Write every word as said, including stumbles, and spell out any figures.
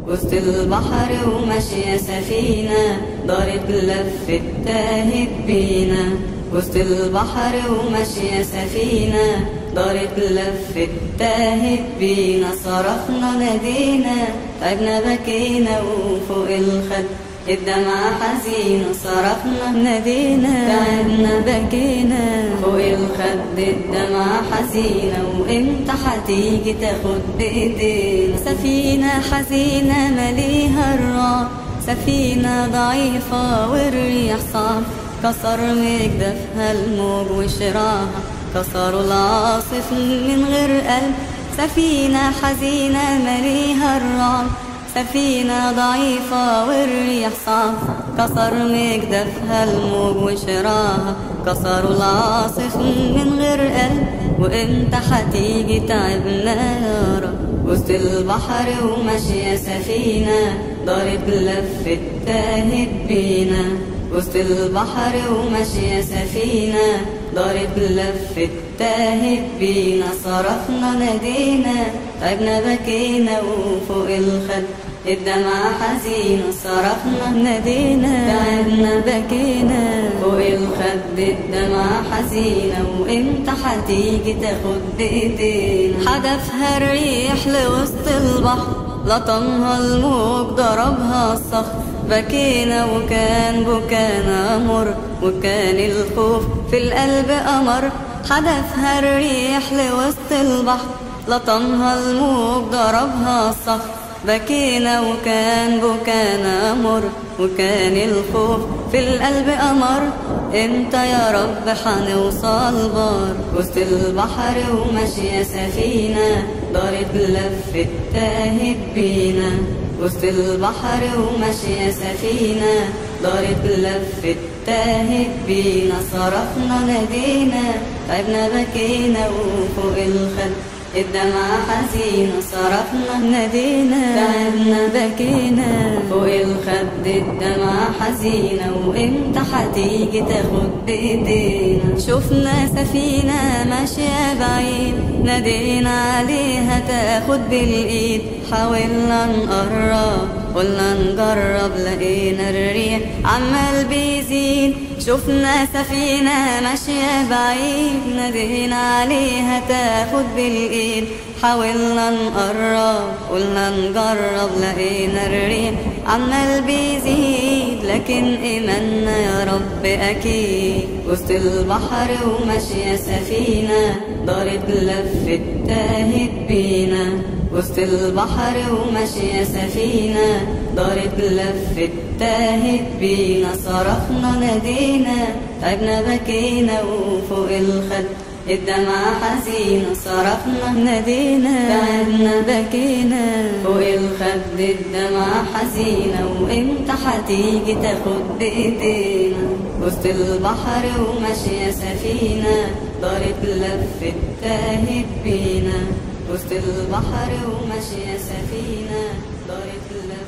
وسط البحر وماشية سفينة دارت لفت تاهت بينا. وسط البحر وماشية سفينة دارت لفت تاهت بينا. صرخنا نادينا تعبنا بكينا وفوق الخد الدمعة حزينة. صرخنا نادينا تعبنا بكينا فوق الخد الدمعة حزينة. وامتى حتيجي تاخد بايدينا؟ سفينة حزينة مليها الرعب، سفينة ضعيفة والريح صعب. كسر مجدفها الموج وشراها، كسروا العاصف من غير قلب. سفينة حزينة مليها الرعب، سفينة ضعيفة والريح صعب. كسر مجدفها الموج وشراها، كسروا العاصف من غير قلب. وامتى حتيجي تعبنا يا رب؟ وسط البحر وماشية سفينة دارت لفت تاهت بينا. وسط البحر وماشية سفينة دارت لفت تاهت بينا. صرخنا نادينا تعبنا بكينا وفوق الخد الدمعة حزينة. صرخنا نادينا تعبنا بكينا فوق الخد الدمعة حزينة. وامتى حتيجي تاخد بايدينا؟ حدفها الريح لوسط البحر، لطمها الموج ضربها الصخر. بكينا وكان بكانا مر، وكان الخوف في القلب أمر. حدفها الريح لوسط البحر، لطمها الموج ضربها الصخر. بكينا وكان بكانا مر، وكان الخوف في القلب أمر. امتى يا رب حنوصل بار؟ وسط البحر وماشية سفينة دارت لفت تاهت بينا. وسط البحر وماشية سفينة دارت لفت تاهت بينا. صرخنا نادينا تعبنا بكينا وفوق الخد الدمعة حزينة. صرخنا نادينا تعبنا بكينا فوق الخد الدمعة حزينة. وامتى حتيجي تاخد بايدينا؟ شفنا سفينة ماشية بعيد، نادينا عليها تاخد بالايد. حاولنا نقرب قلنا نجرب، لقينا الريح عمال بيزيد. شفنا سفينة ماشية بعيد، نادينا عليها تاخد بالايد. حاولنا نقرب قلنا نجرب، لقينا الريح عمال بيزيد. لكن ايماننا يا رب اكيد. وسط البحر وماشية سفينة دارت لفت تاهت بينا. وسط البحر وماشية سفينة دارت لفت تاهت بينا. صرخنا نادينا تعبنا بكينا وفوق الخد الدمعة حزينة. صرخنا نادينا تعبنا بكينا فوق الخد الدمعة حزينة. وامتى حتيجي تاخد بايدينا؟ وسط البحر وماشية سفينة دارت لفت تاهت بينا. وسط البحر وماشية سفينة دارت لفت